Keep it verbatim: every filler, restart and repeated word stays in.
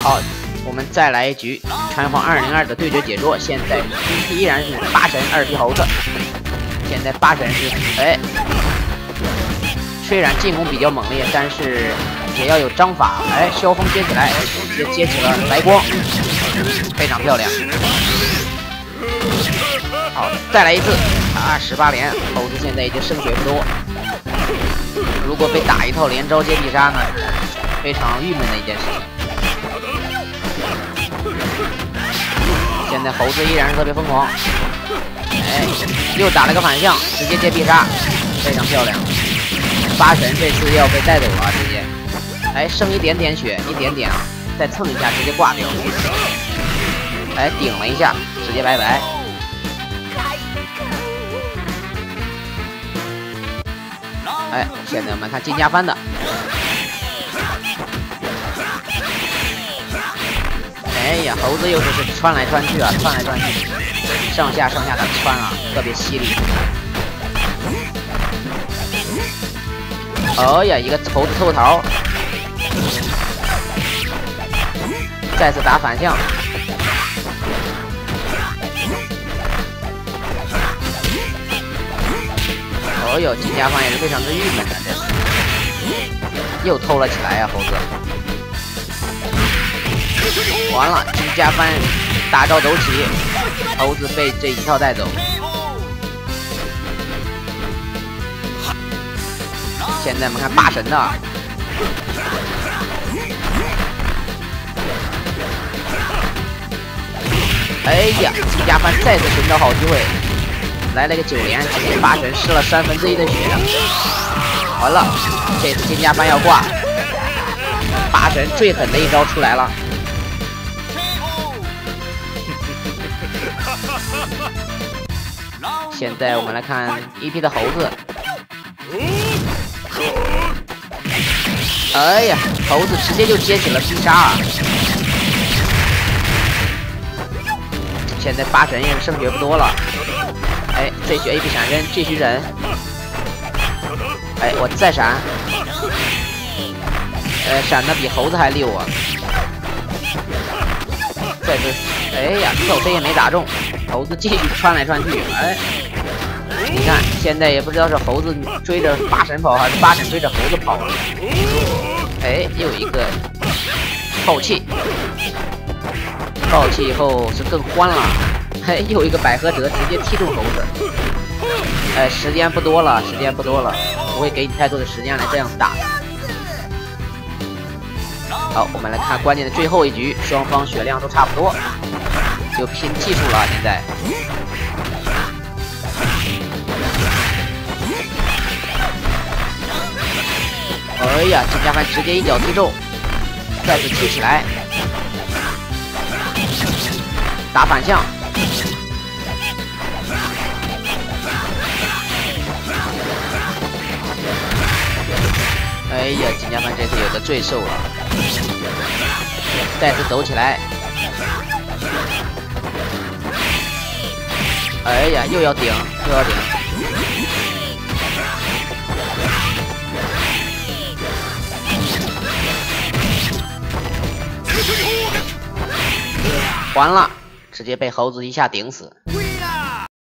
好，我们再来一局拳皇二零二的对决解说。现在依然是八神二皮猴子。现在八神是哎，虽然进攻比较猛烈，但是也要有章法。哎，萧峰接起来，直接接起了白光，非常漂亮。好，再来一次啊！十八连，猴子现在已经剩血不多。如果被打一套连招接必杀呢，非常郁闷的一件事。现在猴子依然是特别疯狂，哎，又打了个反向，直接接必杀，非常漂亮。八神这次要被带走了，直接，哎，剩一点点血，一点点啊，再蹭一下直接挂掉。哎，顶了一下，直接拜拜。哎，现在我们看金家帆的。哎呀，猴子又是是穿来穿去啊，穿来穿去，上下上下的穿啊，特别犀利。哎呀，一个猴子偷桃，再次打反向。哦呦，金家帆也是非常之郁闷的，这是又偷了起来呀、啊，猴子。完了，金家帆大招走起，猴子被这一套带走。现在我们看八神的，哎呀，金家帆再次寻找好机会，来了个九连，直接八神失了三分之一的血。完了，这次金家帆要挂，八神最狠的一招出来了。现在我们来看一批的猴子。哎呀，猴子直接就接起了必杀啊！现在八神也是剩血不多了。哎，这局 A P 闪人，继续忍。哎，我再闪。呃，闪的比猴子还溜啊！再次，哎呀，手飞也没打中，猴子继续穿来穿去。哎，你看，现在也不知道是猴子追着八神跑，还是八神追着猴子跑。哎，又一个爆气，爆气以后是更欢了。哎，又一个百合折，直接踢中猴子。哎，时间不多了，时间不多了，不会给你太多的时间来这样打。好，我们来看关键的最后一局，双方血量都差不多，就拼技术了。现在，哎呀，金家帆直接一脚踢中，再次踢起来，打反向。哎呀，金家帆这次有的罪受了，再次抖起来。哎呀，又要顶，又要顶。完了，直接被猴子一下顶死。